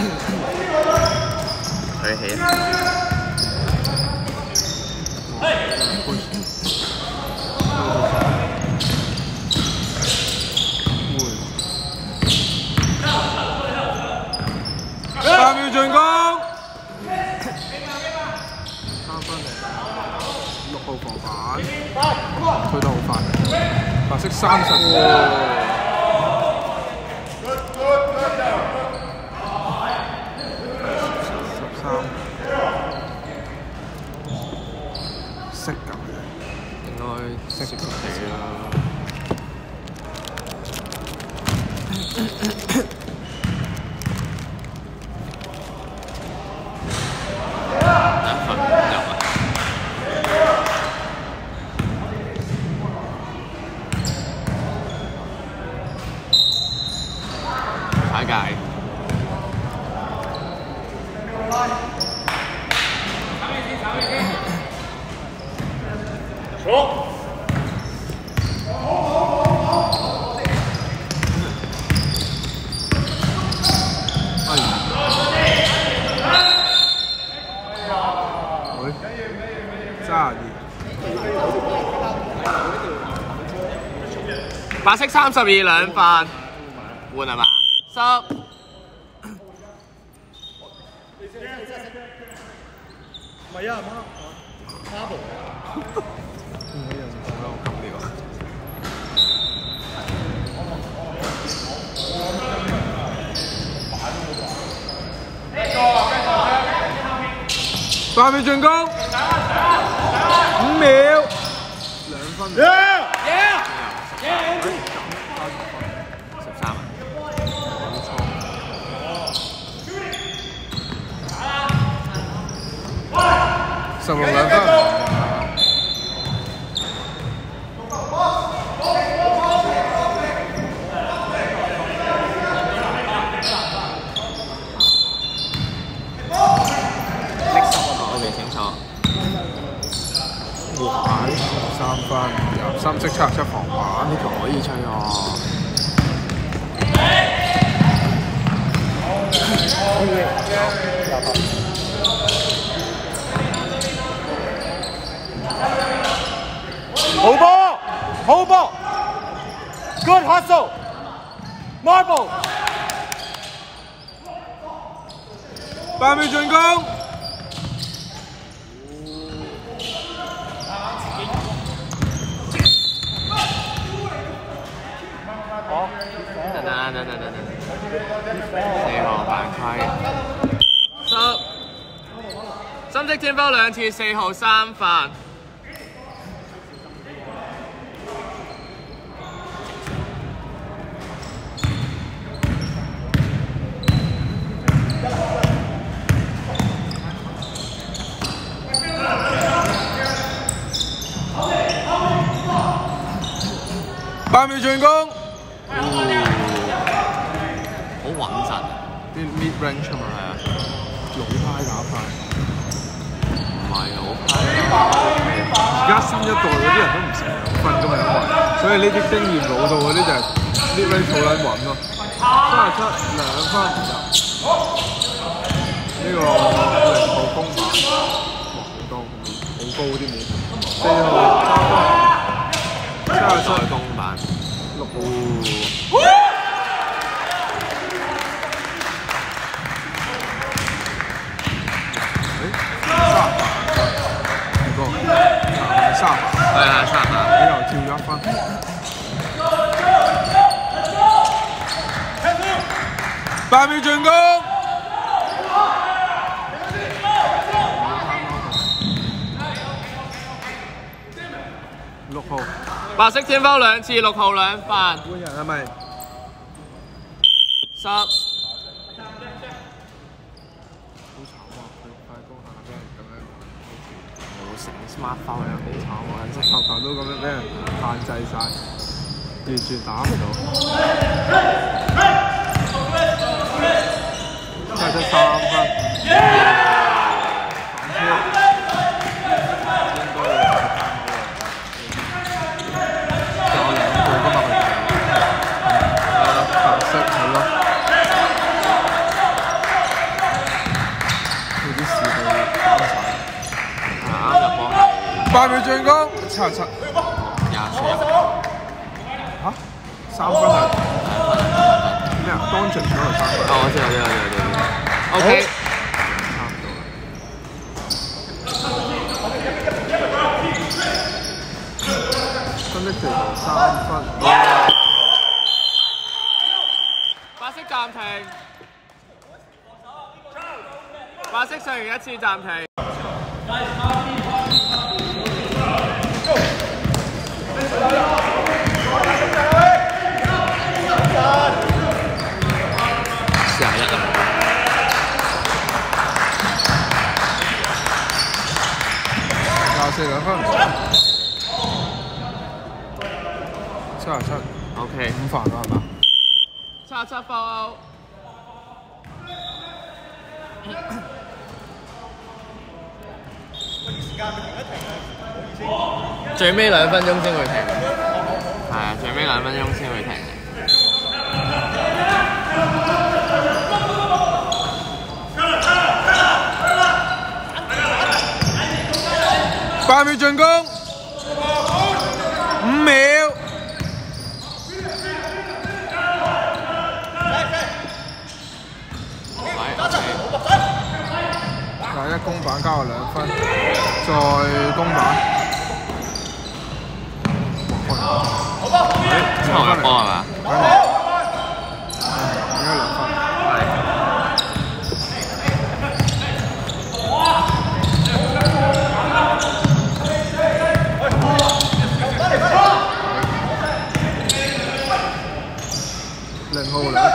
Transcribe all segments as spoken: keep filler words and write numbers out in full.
舉起。 八秒進攻，三分嚟，六號防反，推得好快，白色三十。十三，識咁嘅，應該識識地啦。 踩界。 走。 喂，卅二。 白色三十二兩分，換係嘛？十。 唔係啊，媽，Marble。 唔係人講啦，我咁料。八秒進攻，五秒，兩分。 Yeah yeah yeah。十三啊。 十六兩分。三分，由三色測出防板， 呢球可以吹喎。 好波，好波 ，Good hustle， Marble。 八秒進攻。 等等等等等等，四號犯規，十，深色天拋兩次，四號三分。 八秒進攻。 好穩陣， 啲 mid range 啊嘛，係啊，老派打派， 唔係老派。 而家新一代嗰啲人都唔成兩分㗎嘛，因為所以呢啲經驗老到嗰啲就係 mid range 好撚穩咯。三十七兩分入，呢個零號攻板，哇好多好高啲面，四號三分，三十七攻板， 六號。三， 係係三啊！ 你又跳咗一分。八秒進攻。六號。 白色天拋兩次，六號兩分。 換人係咪？ 十。smart foul 樣好慘喎， 球球都咁樣俾人限制晒，完全打唔到。真係得三分。 八秒進攻，七十七。 廿四。 嚇？三分啊？咩啊？當場搶嚟三分。 哦，我知我知我知我知。O K。差唔多啦。 新的地圖三分。 白色暫停。白色上完一次暫停。四廿一啊！ 廿四兩分。七廿七。 O K。 五犯啦係嘛？ 七廿七foul。最尾兩分鐘先會停，係啊，最尾兩分鐘先會停。 八秒進攻，五秒。第一公板加個兩分，再公板。 之後嘅波係嘛？ 應該兩分。係。零號兩分。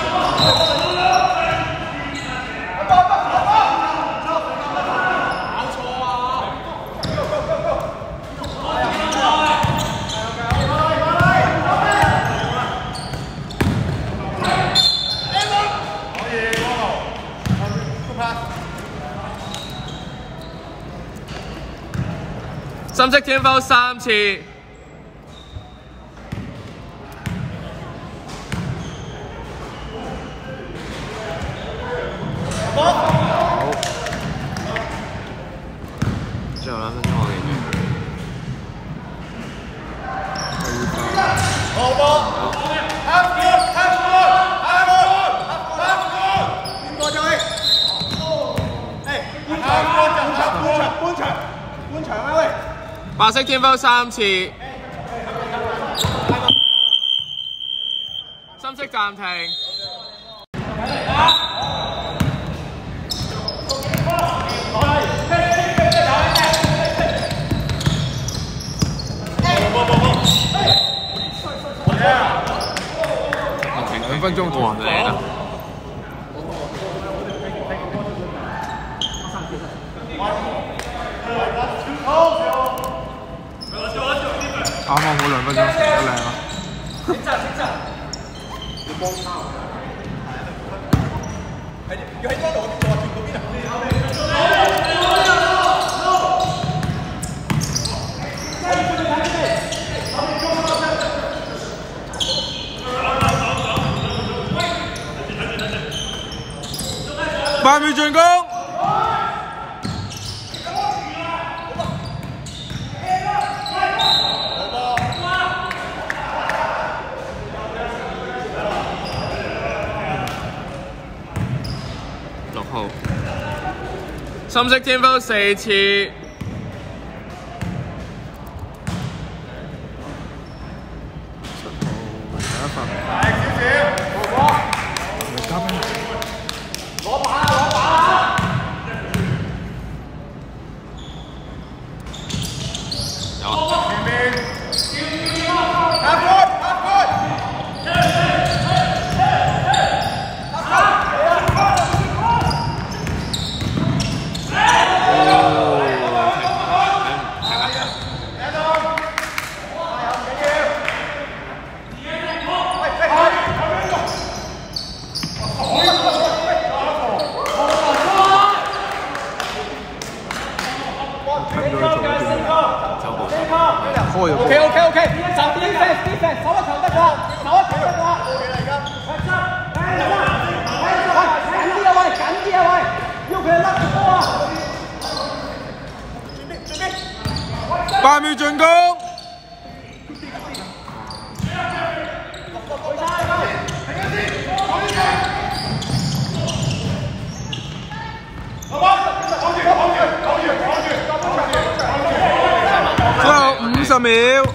深色天foul三次。好。最後兩分鐘我哋。 好波。half court half court half court half court。邊個就係？誒，half court就half court。半場半場啊喂！ 白色天foul三次，深色暫停。 兩分鐘哇，嚟啦！ 啱啱好兩分鐘，好靚啊！ 請站請站，要幫抄。係要喺嗰度，我哋轉嗰邊啊！ 八秒進攻。 深色天foul四次， 第一份。 攞把啊！攞把啊！ 有啊。 前面。half court half court。 開咗。 OK OK OK， 就 defense defense， 守一場得㗎，守一場得㗎。冇嘢啦而家。喂，緊啲啊喂，緊啲啊喂，要佢甩個波啊！轉邊轉邊，喂八秒進攻。最後五十秒。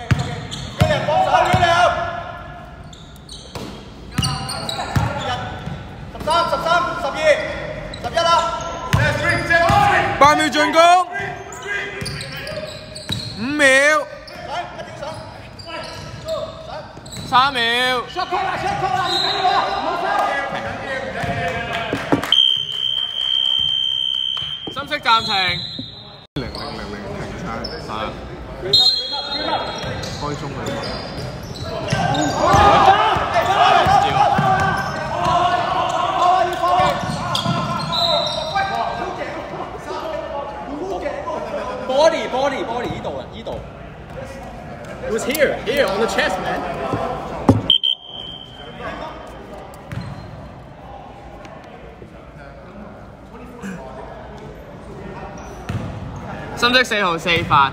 八秒進攻，五秒， 三秒，深色暫停。 零零零零停晒， 係啊， 開鐘啦。 Body, body, body， 呢度啊，呢度。It was here, here on the chest, man. 深色四號四發。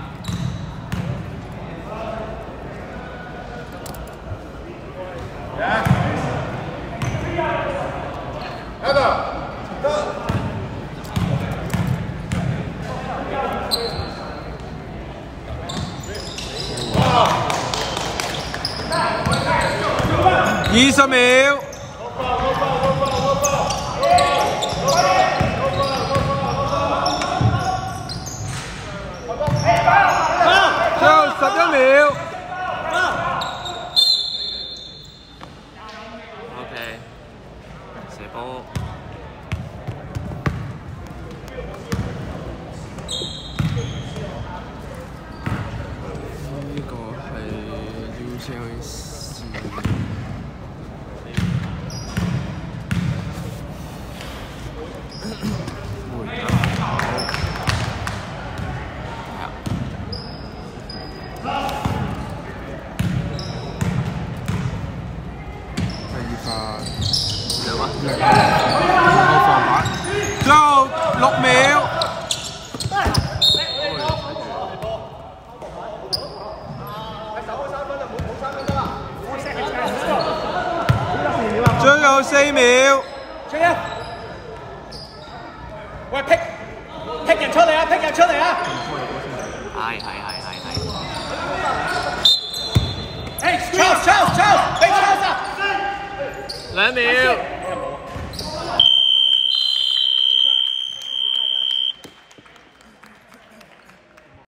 二十秒，最後十一秒。 OK， 射波。 呢個係 U C L C。最後六秒，最後四秒。 喂，pick pick 人出嚟啊 ！pick 人出嚟啊！ 係係係係係。 Hey，Charles Charles Charles，俾 Charles 啊！ 兩秒。